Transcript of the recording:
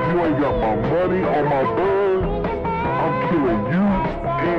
you ain't got my money or my buzz, I'm killing you